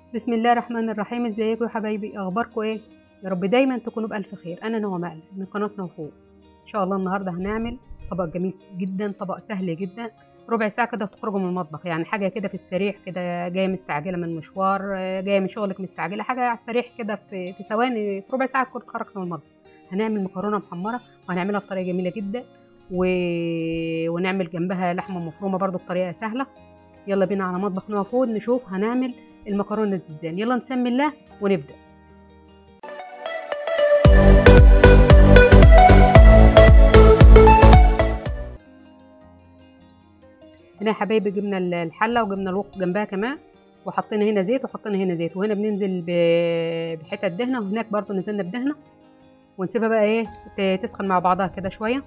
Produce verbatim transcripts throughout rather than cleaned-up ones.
بسم الله الرحمن الرحيم. ازيكم يا حبايبي؟ اخباركم ايه؟ يا رب دايما تكونوا بالف خير. انا نوى مقلب من قناه نوفور. ان شاء الله النهارده هنعمل طبق جميل جدا، طبق سهل جدا، ربع ساعه كده وتخرجوا من المطبخ. يعني حاجه كده في السريع كده، جايه مستعجله من مشوار، جايه من شغلك مستعجله، حاجه على السريع كده في في ثواني، في ربع ساعه تكون خرجت من المطبخ. هنعمل مكرونه محمره وهنعملها بطريقه جميله جدا و... ونعمل جنبها لحمه مفرومه برده بطريقه سهله. يلا بينا على مطبخ نوى فود نشوف هنعمل المكرونه دي ازاي. يلا نسمي الله ونبدا. هنا يا حبايبي جبنا الحله وجبنا الوق جنبها كمان، وحطينا هنا زيت وحطينا هنا زيت، وهنا بننزل بحته دهنه، وهناك برضو نزلنا بدهنه، ونسيبها بقى ايه تسخن مع بعضها كده شويه.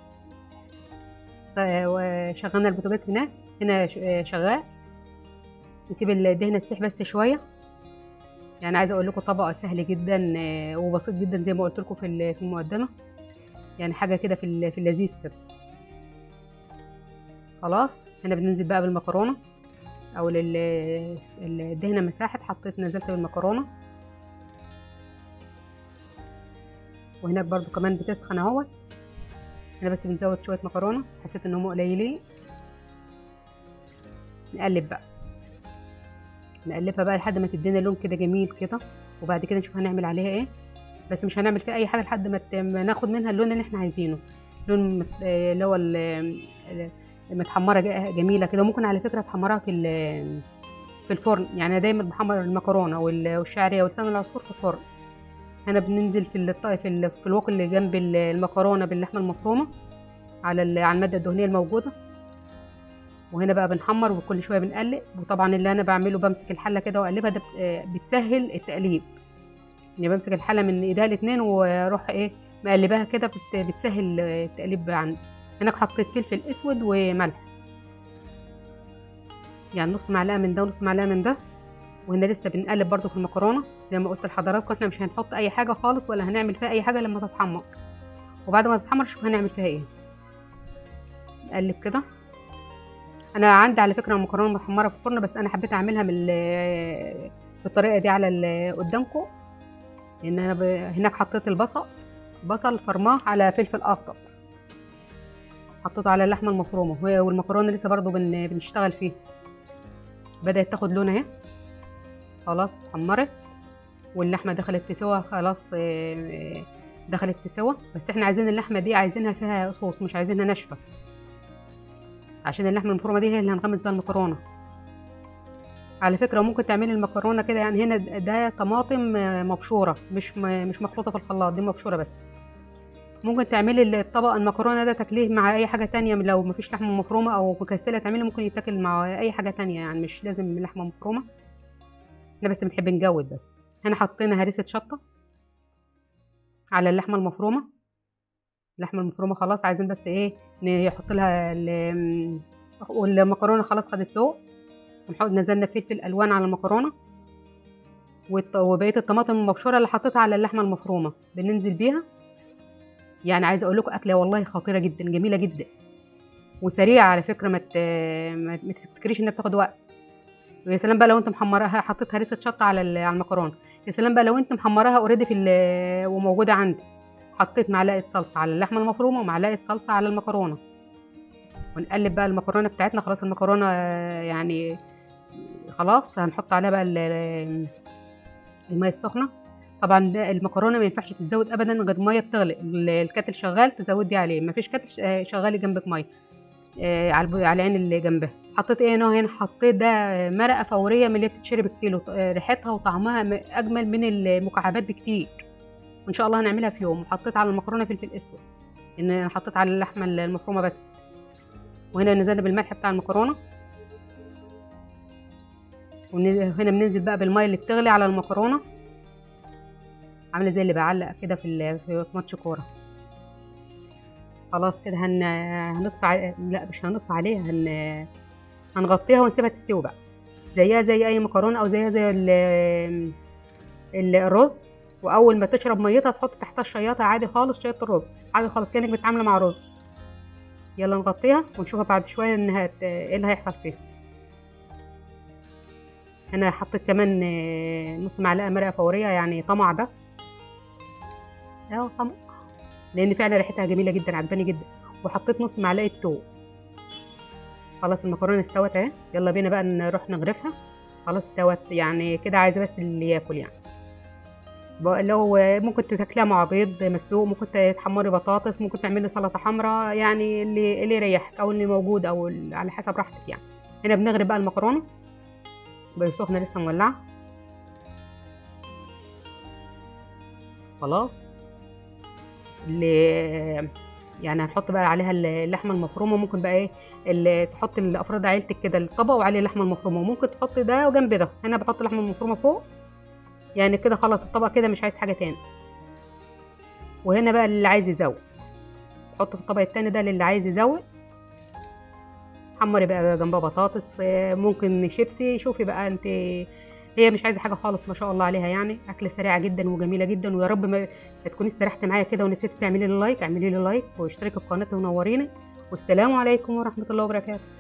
وشغلنا البوتاجاز هناك، هنا شغال، نسيب الدهنه تسيح بس شويه. يعني عايزه اقول لكم طبق سهل جدا وبسيط جدا زي ما قلت لكم في في المقدمه، يعني حاجه كده في في اللذيذ كده. خلاص هنا بننزل بقى بالمكرونه، او الدهنه مساحت، حطيت نزلت بالمكرونه، وهناك برضو كمان بتسخن اهوت. هنا بس بنزود شويه مكرونه، حسيت ان هم قليلين. نقلب بقى نقلبها بقى لحد ما تدينا لون كده جميل كده، وبعد كده نشوف هنعمل عليها ايه. بس مش هنعمل فيها اي حاجه لحد ما ناخد منها اللون اللي احنا عايزينه، لون اللي هو متحمره جميله كده. ممكن على فكره تحمرها في في الفرن، يعني انا دايما بحمر المكرونه والشعريه ولسان العصفور في الفرن. هنا بننزل في في في الوك اللي جنب المكرونه باللحمه المفرومه على على الماده الدهنيه الموجوده، وهنا بقى بنحمر وكل شويه بنقلب. وطبعا اللي انا بعمله بمسك الحله كده واقلبها، ده بتسهل التقليب، يعني بمسك الحله من ايديها الاثنين واروح ايه مقلباها كده، بتسهل التقليب عندي. هناك حطيت فلفل اسود وملح، يعني نص معلقه من ده ونص معلقه من ده. وهنا لسه بنقلب برده في المكرونه زي ما قلت لحضراتكم، احنا مش هنحط اي حاجه خالص ولا هنعمل فيها اي حاجه لما تتحمر، وبعد ما تتحمر شوف هنعمل فيها ايه. نقلب كده. انا عندي على فكره المكرونه متحمره في الفرن، بس انا حبيت اعملها من بالطريقه دي على قدامكم، ان انا ب... هناك حطيت البصل بصل فرماه على فلفل اخضر، حطيته على اللحمه المفرومه، والمكرونه لسه برده بن... بنشتغل فيها. بدات تاخد لون اهي، خلاص اتحمرت واللحمه دخلت في سوا، خلاص دخلت في سوا. بس احنا عايزين اللحمه دي عايزينها فيها صوص، مش عايزينها ناشفه، عشان اللحمه المفرومه دي هي اللي هنغمس بيها المكرونه. على فكره ممكن تعملي المكرونه كده، يعني هنا ده طماطم مبشوره، مش مش مخلوطه في الخلاط، دي مبشوره بس. ممكن تعملي الطبق المكرونه ده تاكليه مع اي حاجه تانية، لو مفيش لحمه مفرومه او مكسله تعملي ممكن يتاكل مع اي حاجه تانية، يعني مش لازم لحمه مفرومه، احنا بس بنحب نجود بس. هنا حطينا هريسه شطه على اللحمه المفرومه. اللحمه المفرومه خلاص، عايزين بس ايه نحط لها والمكرونه خلاص خدت لون، ونحط نزلنا فلفل الوان على المكرونه، وبقيه الطماطم المبشوره اللي حطيتها على اللحمه المفرومه بننزل بيها. يعني عايزه اقول لكم اكله والله خطيره جدا، جميله جدا وسريعه على فكره، ما ما تفتكريش انها بتاخد وقت. ويا سلام بقى لو انت محمراها، حطيت هريسه شطه على على المكرونه، يا سلام بقى لو انت محمراها اوريدي في وموجوده عندك. حطيت معلقه صلصه على اللحمه المفرومه ومعلقه صلصه على المكرونه، ونقلب بقى المكرونه بتاعتنا. خلاص المكرونه يعني خلاص، هنحط عليها بقى الميه السخنه. طبعا المكرونه ما ينفعش تتزود ابدا غير الميه بتغلي، الكاتل شغال تزودي عليه، ما فيش كاتل شغالي جنبك ميه على العين اللي جنبها. حطيت ايه هنا؟ حطيت ده مرقه فوريه من اللي بتتشرب الكيلو، ريحتها وطعمها اجمل من المكعبات بكتير، وان شاء الله هنعملها في يوم. وحطيت على المكرونه فلفل اسود، ان حطيت على اللحمه المفرومه بس. وهنا نزلنا بالملح بتاع المكرونه، وهنا بننزل بقى بالميه اللي بتغلي على المكرونه، عامله زي اللي بعلق كده في في ماتش كوره. خلاص كده هن هنطفي، لا مش هنطفي عليها، هن... هنغطيها ونسيبها تستوي بقى زيها زي اي مكرونه، او زيها زي ال... الرز. واول ما تشرب ميتها تحط تحتها الشياطه عادي خالص، شياطه الرز عادي خالص كانك بتعامله مع رز. يلا نغطيها ونشوفها بعد شويه انها ايه اللي هيحصل فيها. هنا حطيت كمان آه، نص معلقه مرقه فوريه، يعني طمع ده، اهو طمع، لان فعلا ريحتها جميله جدا عجباني جدا. وحطيت نص معلقه توم. خلاص المكرونه استوت اهي، يلا بينا بقى نروح نغرفها. خلاص استوت يعني كده، عايزه بس اللي ياكل يعني. بقى لو ممكن تاكليها مع بيض مسلوق، ممكن تحمري بطاطس، ممكن تعملي سلطه حمراء، يعني اللي اللي يريحك او اللي موجود، او ال- على حسب راحتك يعني. هنا بنغرب بقى المكرونه، بقى سخنه لسه مولعه. خلاص، اللي يعني هنحط بقى عليها اللحمه المفرومه. ممكن بقى ايه اللي تحط الافراد عيلتك كده الطبق وعليه اللحمه المفرومه، وممكن تحط ده وجنب ده. هنا بحط اللحمه المفرومه فوق، يعني كده خلاص الطبق كده مش عايز حاجه تاني. وهنا بقى اللي عايز يزود حط في الطبق التاني ده، للي عايز يزود. حمري بقى جنبها بطاطس، آه، ممكن شيبسي، شوفي بقى انت. هي مش عايزه حاجه خالص، ما شاء الله عليها، يعني اكله سريعه جدا وجميله جدا. ويا رب ما ما تكوني استريحتي معايا كده ونسيتي تعملي لي لايك. اعملي لي لايك واشتركي في قناتي ونوريني. والسلام عليكم ورحمه الله وبركاته.